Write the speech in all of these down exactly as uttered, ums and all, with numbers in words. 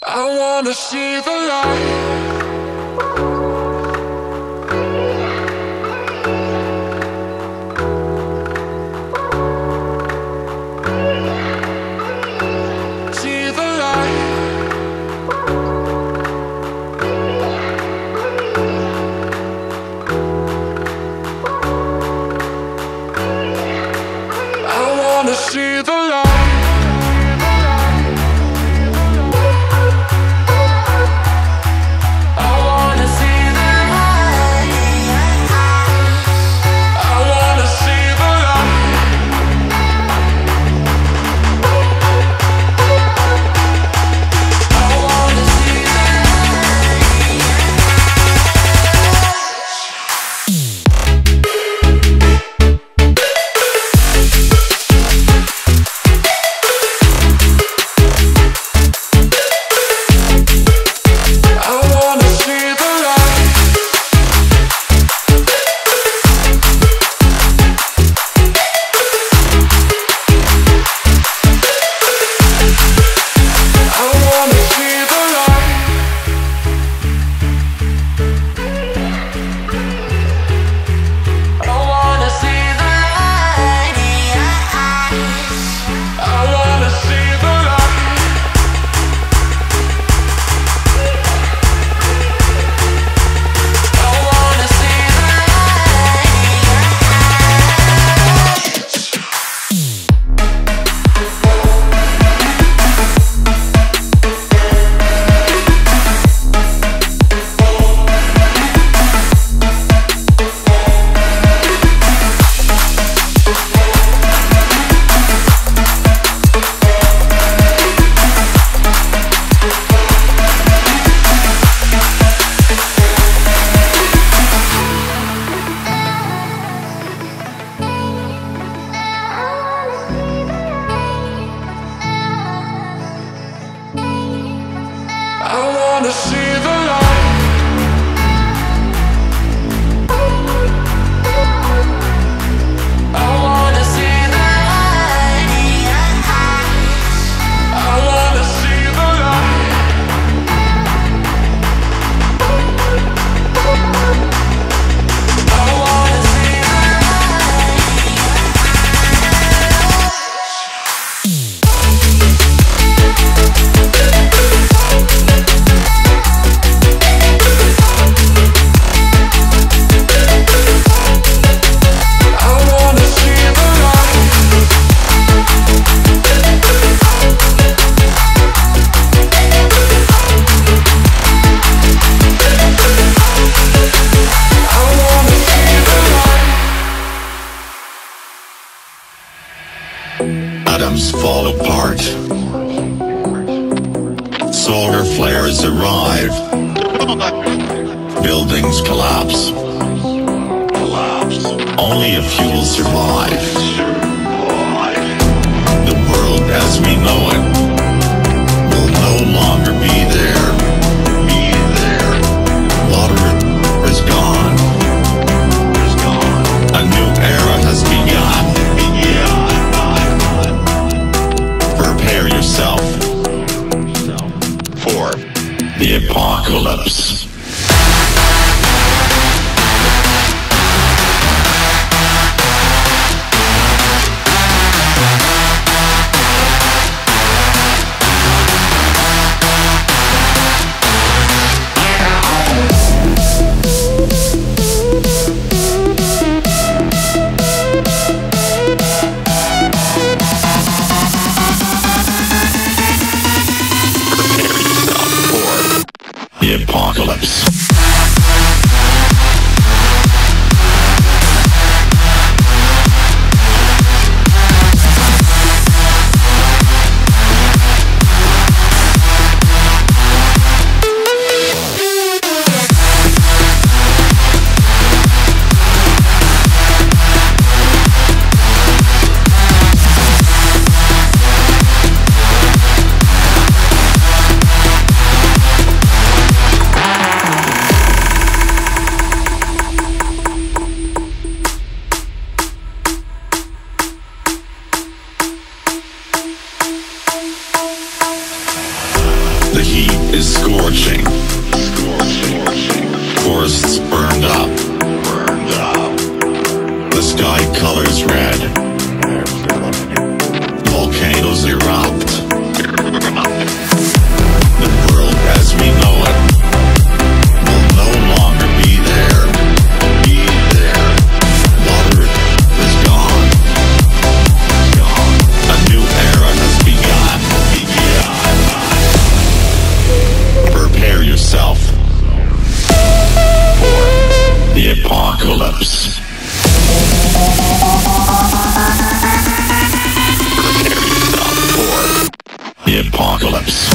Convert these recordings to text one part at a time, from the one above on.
I wanna see the light. See the light. I wanna see the light. I wanna see the light. I wanna see the light. I wanna see the light. I wanna see the Atoms fall apart. Solar flares arrive. Buildings collapse. Only a few will survive. The world as we know it will no longer be there. Be there. Water is gone. A new era has begun. Prepare yourself for the apocalypse. scorching. Forests burned up. The sky colors red. Volcanoes erupt. The world as we know it will no longer be there. Be there. Water is gone. Gone. A new era has begun. Begun. Prepare yourself for the apocalypse. Prepare yourself for the apocalypse.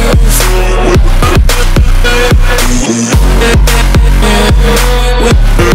With